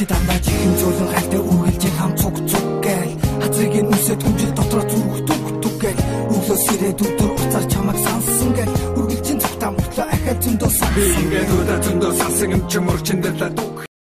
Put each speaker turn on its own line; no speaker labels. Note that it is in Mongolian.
чи дандаа чихэн зөөлөн гальтай үргэлжийг хам цуг цуг гээл хазрыг нүсээ түнжил дотроо зүрх гээл өглөө сэрээд өдөр уцаар чамайг сансан гээл үргэлжийн цогтаа мөртлөө ахаа зөндөө сансан ингээд удаа зөндөө сансан юм чи мөрчөндөл